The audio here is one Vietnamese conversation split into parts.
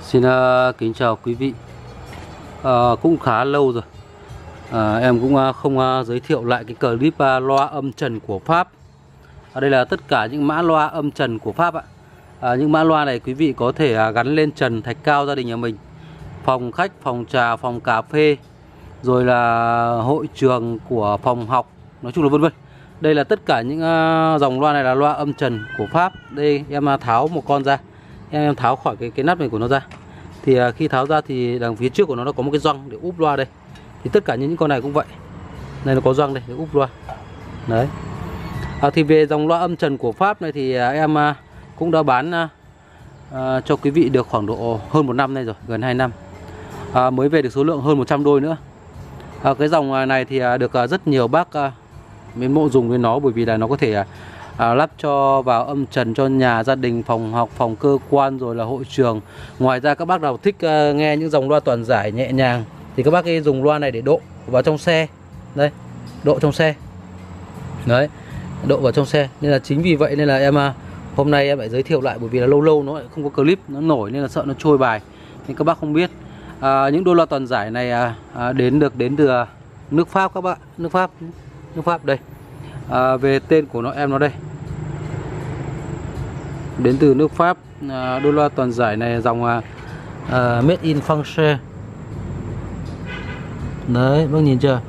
Xin kính chào quý vị. Cũng khá lâu rồi em cũng không giới thiệu lại cái clip loa âm trần của Pháp. Đây là tất cả những mã loa âm trần của Pháp ạ. Những mã loa này quý vị có thể gắn lên trần thạch cao gia đình nhà mình, phòng khách, phòng trà, phòng cà phê, rồi là hội trường của phòng học, nói chung là vân vân. Đây là tất cả những dòng loa này là loa âm trần của Pháp. Đây em tháo một con ra, em tháo khỏi cái nắp này của nó ra. Thì khi tháo ra thì đằng phía trước của nó có một cái gioăng để úp loa đây. Thì tất cả những con này cũng vậy. Đây nó có gioăng đây để úp loa. Đấy. Thì về dòng loa âm trần của Pháp này thì em cũng đã bán cho quý vị được khoảng độ hơn 1 năm nay rồi, gần 2 năm. Mới về được số lượng hơn 100 đôi nữa. Cái dòng này thì được rất nhiều bác mến mộ dùng với nó, bởi vì là nó có thể lắp cho vào âm trần cho nhà, gia đình, phòng học, phòng cơ quan, rồi là hội trường. Ngoài ra các bác nào thích nghe những dòng loa toàn giải nhẹ nhàng thì các bác ấy dùng loa này để độ vào trong xe. Đây, độ trong xe. Đấy, độ vào trong xe. Nên là chính vì vậy nên là em hôm nay em lại giới thiệu lại, bởi vì là lâu lâu nó lại không có clip, nó nổi nên là sợ nó trôi bài nên các bác không biết. Những đôi loa toàn giải này đến từ nước Pháp các bạn, nước Pháp đây. Về tên của em nó đây, đến từ nước Pháp. Đôi loa toàn giải này dòng Made in France. Đấy, bác nhìn chưa?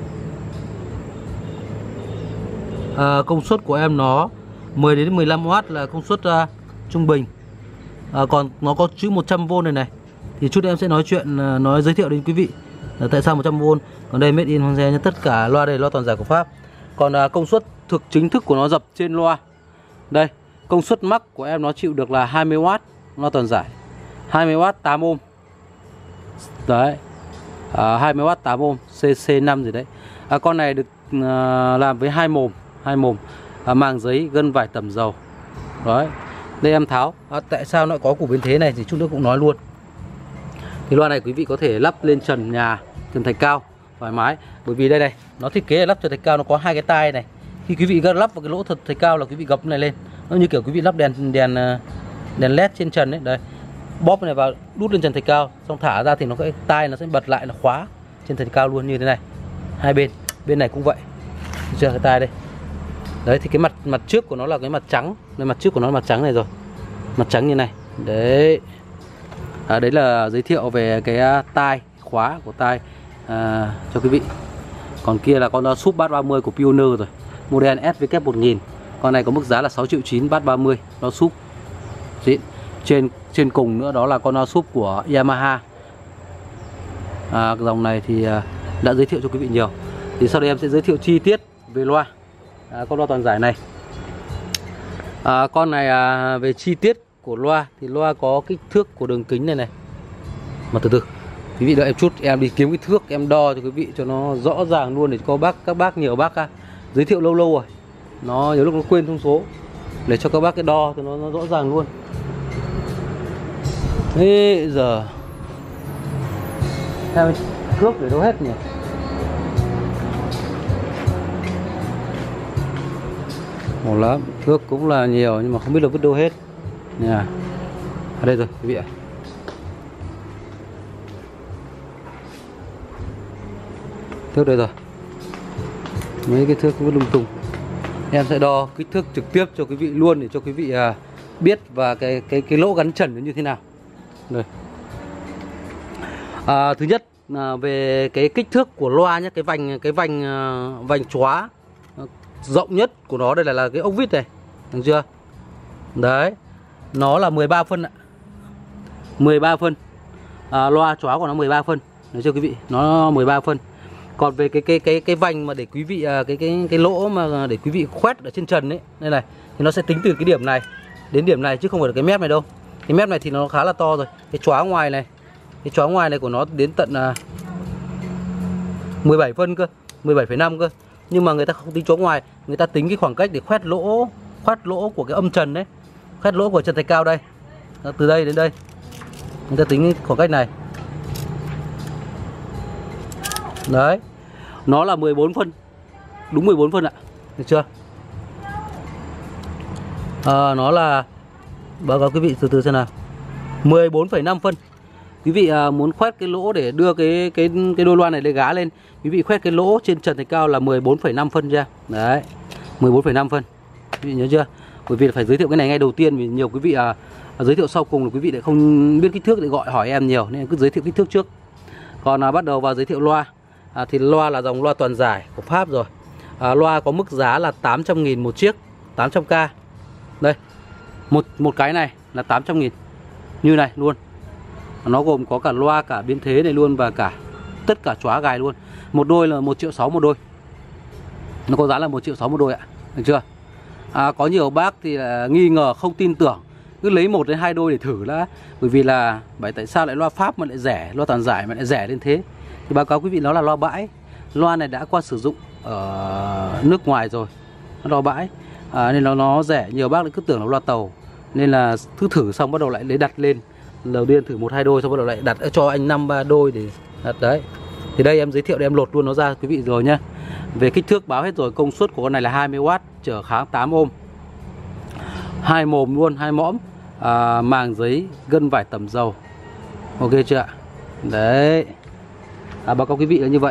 Công suất của em nó 10 đến 15W là công suất trung bình. Còn nó có chữ 100V này. Thì chút nữa em sẽ nói chuyện, giới thiệu đến quý vị là tại sao 100V. Còn đây Made in France nhé, tất cả loa đây loa toàn giải của Pháp. Còn công suất chính thức của nó dập trên loa. Đây, công suất max của em nó chịu được là 20W, loa toàn giải. 20W 8 ohm. Đấy. 20W 8 ohm, CC5 gì đấy. Con này được làm với 2 mồm, màng giấy, gân vải tẩm dầu. Đấy. Đây em tháo. Tại sao nó có củ biến thế này thì chút nữa cũng nói luôn. Thì loa này quý vị có thể lắp lên trần nhà, trần thạch cao thoải mái, bởi vì đây này nó thiết kế là lắp trần thạch cao, nó có 2 cái tai này. Khi quý vị lắp vào cái lỗ thật thạch cao là quý vị gập này lên, nó như kiểu quý vị lắp đèn led trên trần ấy. Đây, bóp này vào đút lên trần thạch cao, xong thả ra thì nó cái tai nó sẽ bật lại, nó khóa trên thạch cao luôn như thế này. Hai bên này cũng vậy. Thấy chưa, cái tai đây. Đấy, thì cái mặt trước của nó là cái mặt trắng, đây mặt trước của nó là mặt trắng này rồi, mặt trắng như này. Đấy. Đấy là giới thiệu về cái tai, khóa của tai cho quý vị. Còn kia là con súp bass 30 của Pioneer rồi, model SW1000. Con này có mức giá là 6.900.000 bass 30, nó súp xịn. Trên cùng nữa đó là con súp của Yamaha. Dòng này thì đã giới thiệu cho quý vị nhiều. Thì sau đây em sẽ giới thiệu chi tiết về loa, con loa toàn giải này. Con này về chi tiết của loa thì loa có kích thước của đường kính này. Mà từ từ quý vị đợi em chút, em đi kiếm cái thước em đo cho quý vị cho nó rõ ràng luôn, để có các bác nhiều bác giới thiệu lâu rồi, nó nhiều lúc nó quên thông số, để cho các bác cái đo cho nó rõ ràng luôn. Thế giờ theo thước để đâu hết nhỉ? Một lắm, thước cũng là nhiều nhưng mà không biết là vứt đâu hết nha. Ở đây rồi quý vị ạ. Thước đây rồi. Mấy cái thước vứt lung tung. Em sẽ đo kích thước trực tiếp cho quý vị luôn, để cho quý vị biết và cái lỗ gắn trần nó như thế nào. Đây. Thứ nhất là về cái kích thước của loa nhé, cái vành chóa rộng nhất của nó đây là cái ốc vít này, được chưa? Đấy, nó là 13 phân ạ. 13 phân. Loa chóa của nó 13 phân, được chưa quý vị? Nó 13 phân. Còn về cái vành mà để quý vị cái lỗ mà để quý vị khoét ở trên trần ấy, đây này, thì nó sẽ tính từ cái điểm này đến điểm này chứ không phải là cái mép này đâu. Cái mép này thì nó khá là to rồi. Cái chóa ngoài này, của nó đến tận 17 phân cơ, 17,5 cơ. Nhưng mà người ta không tính chóa ngoài, người ta tính cái khoảng cách để khoét lỗ của cái âm trần đấy, khoét lỗ của trần thạch cao đây. Từ đây đến đây người ta tính cái khoảng cách này. Đấy, nó là 14 phân, đúng 14 phân ạ, được chưa? Nó là, báo cáo quý vị từ từ xem nào, 14,5 phân. Quý vị muốn khoét cái lỗ để đưa cái đôi loa này lên gá lên, quý vị khoét cái lỗ trên trần thạch cao là 14,5 phân ra. Đấy, 14,5 phân. Quý vị nhớ chưa? Bởi vì phải giới thiệu cái này ngay đầu tiên, vì nhiều quý vị giới thiệu sau cùng là quý vị lại không biết kích thước để gọi hỏi em nhiều, nên cứ giới thiệu kích thước trước. Còn bắt đầu vào giới thiệu loa. Thì loa là dòng loa toàn giải của Pháp rồi. Loa có mức giá là 800.000 một chiếc, 800k. Đây, một cái này là 800.000 như này luôn. Nó gồm có cả loa, cả biến thế này luôn, và cả tất cả chóa gài luôn. Một đôi là 1,6 triệu một đôi. Nó có giá là 1,6 triệu một đôi ạ. Được chưa? Có nhiều bác thì là nghi ngờ, không tin tưởng, cứ lấy 1 đến 2 đôi để thử đã. Bởi vì là tại sao lại loa Pháp mà lại rẻ, loa toàn giải mà lại rẻ lên thế? Thì báo cáo quý vị, nó là loa bãi. Loa này đã qua sử dụng ở nước ngoài rồi, nó loa bãi, nên nó rẻ. Nhiều bác lại cứ tưởng là loa tàu, nên là cứ thử xong bắt đầu lại lấy đặt lên. Đầu tiên thử 1-2 đôi, xong bắt đầu lại đặt cho anh 5-3 đôi để đặt. Đấy, thì đây em giới thiệu để em lột luôn nó ra quý vị rồi nhá. Về kích thước báo hết rồi. Công suất của con này là 20W, trở kháng 8 ohm, 2 mồm luôn, 2 mõm, màng giấy, gân vải tẩm dầu. Ok chưa ạ? Đấy, báo cáo quý vị là như vậy.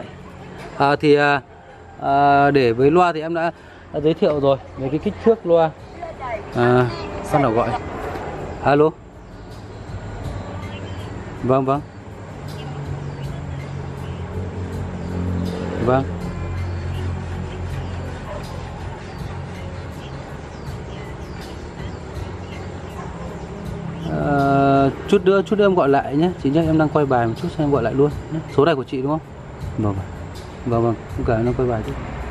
Để với loa thì em đã giới thiệu rồi về cái kích thước loa. Sao nào gọi? Alo. Vâng. Chút nữa em gọi lại nhé. Chị nhé, em đang quay bài một chút, em gọi lại luôn nhé. Số này của chị đúng không? Vâng. Không cả, em đang quay bài chứ.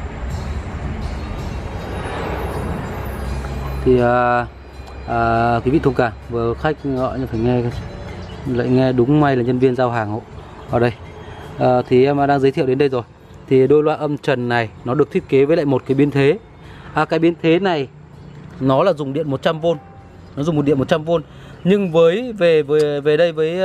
Thì quý vị thông cảm, vừa khách gọi nhưng phải nghe, lại nghe đúng, may là nhân viên giao hàng hộ ở đây. Thì em đang giới thiệu đến đây rồi. Thì đôi loa âm trần này nó được thiết kế với lại một cái biến thế. Cái biến thế này nó là dùng điện 100V. Nó dùng một điện 100V. Nhưng về đây với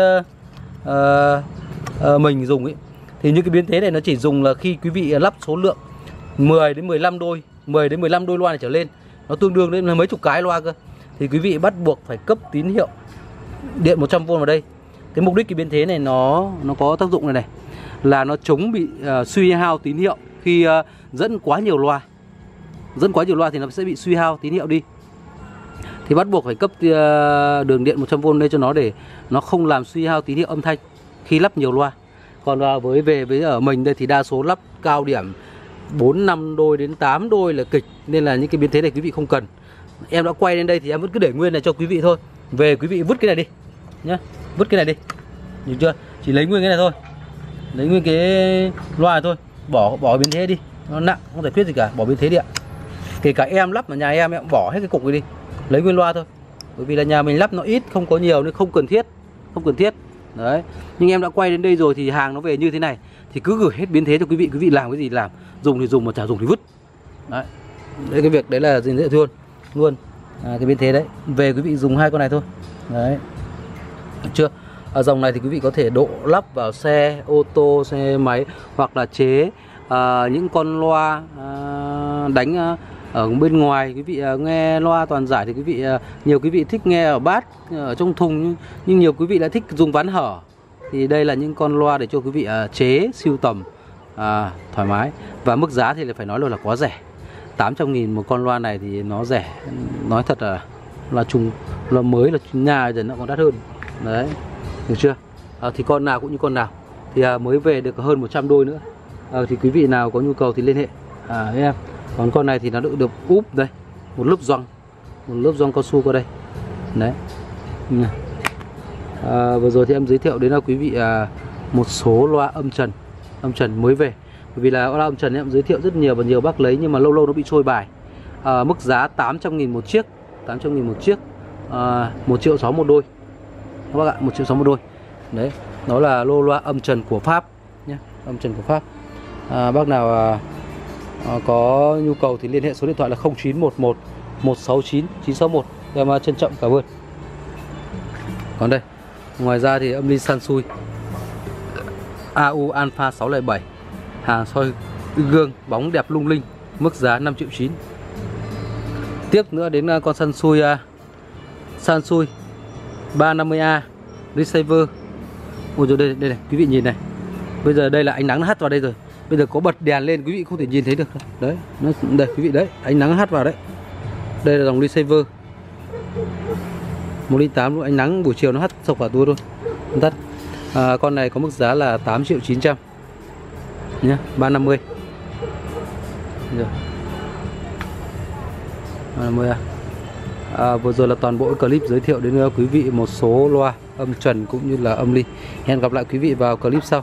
mình dùng ấy, thì những cái biến thế này nó chỉ dùng là khi quý vị lắp số lượng 10 đến 15 đôi, 10 đến 15 đôi loa này trở lên, nó tương đương đến mấy chục cái loa cơ, thì quý vị bắt buộc phải cấp tín hiệu điện 100V vào đây. Cái mục đích cái biến thế này nó có tác dụng này là nó chống bị suy hao tín hiệu khi dẫn quá nhiều loa. Dẫn quá nhiều loa thì nó sẽ bị suy hao tín hiệu đi. Thì bắt buộc phải cấp đường điện 100V lên cho nó, để nó không làm suy hao tín hiệu âm thanh khi lắp nhiều loa. Còn với ở mình đây thì đa số lắp cao điểm 4-5 đôi đến 8 đôi là kịch, nên là những cái biến thế này quý vị không cần. Em đã quay lên đây thì em vẫn cứ để nguyên này cho quý vị thôi. Về quý vị vứt cái này đi nhá, vứt cái này đi, nhìn chưa? Chỉ lấy nguyên cái này thôi, lấy nguyên cái loa này thôi, bỏ biến thế đi, nó nặng không giải quyết gì cả, bỏ biến thế đi ạ. Kể cả em lắp ở nhà em cũng bỏ hết cái cục này đi, lấy nguyên loa thôi. Bởi vì là nhà mình lắp nó ít, không có nhiều nên không cần thiết. Đấy. Nhưng em đã quay đến đây rồi thì hàng nó về như thế này thì cứ gửi hết biến thế cho quý vị làm cái gì làm, dùng thì dùng mà chả dùng thì vứt. Đấy. Đấy, cái việc đấy là gì dễ luôn. Cái biến thế đấy, về quý vị dùng 2 con này thôi. Đấy. Được chưa? Ở dòng này thì quý vị có thể độ lắp vào xe ô tô, xe máy, hoặc là chế những con loa đánh ở bên ngoài. Quý vị nghe loa toàn giải thì quý vị nhiều quý vị thích nghe ở bát, ở trong thùng, nhưng nhiều quý vị lại thích dùng ván hở. Thì đây là những con loa để cho quý vị chế sưu tầm thoải mái. Và mức giá thì phải nói là quá rẻ. 800.000 một con loa này thì nó rẻ. Nói thật là loa mới là nhà giờ nó còn đắt hơn. Đấy, được chưa? Thì con nào cũng như con nào. Thì mới về được hơn 100 đôi nữa. Thì quý vị nào có nhu cầu thì liên hệ em. Còn con này thì nó được úp đây, một lớp gioăng cao su qua đây. Đấy. Vừa rồi thì em giới thiệu đến là quý vị một số loa âm trần mới về. Bởi vì là loa âm trần em giới thiệu rất nhiều và nhiều bác lấy, nhưng mà lâu nó bị trôi bài. Mức giá 800.000 một chiếc, 1,6 triệu một đôi các bác ạ, 1,6 triệu một đôi. Đấy, đó là lô loa âm trần của Pháp nhé, âm trần của Pháp. Bác nào có nhu cầu thì liên hệ số điện thoại là 0911 169 961. Em trân trọng cảm ơn. Còn đây, ngoài ra thì âm ly Sansui AU Alpha 607, hàng soi gương bóng đẹp lung linh, mức giá 5,9 triệu. Tiếp nữa đến con Sansui 350A receiver. Ôi rồi đây này, quý vị nhìn này. Bây giờ đây là ánh nắng nó hắt vào đây rồi. Bây giờ có bật đèn lên quý vị không thể nhìn thấy được. Đấy, nó đây quý vị đấy, ánh nắng hắt vào đấy. Đây là dòng receiver 108 luôn, ánh nắng buổi chiều nó hắt sộc vào tôi luôn. Tắt. Con này có mức giá là 8.900.000 nhá, 350. Rồi. 350 vừa rồi là toàn bộ clip giới thiệu đến quý vị một số loa âm trần cũng như là âm ly. Hẹn gặp lại quý vị vào clip sau.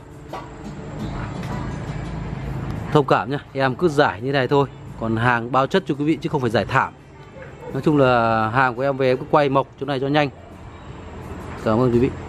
Thông cảm nhá, em cứ giải như này thôi. Còn hàng bao chất cho quý vị chứ không phải giải thảm. Nói chung là hàng của em về em cứ quay mộc chỗ này cho nhanh. Cảm ơn quý vị.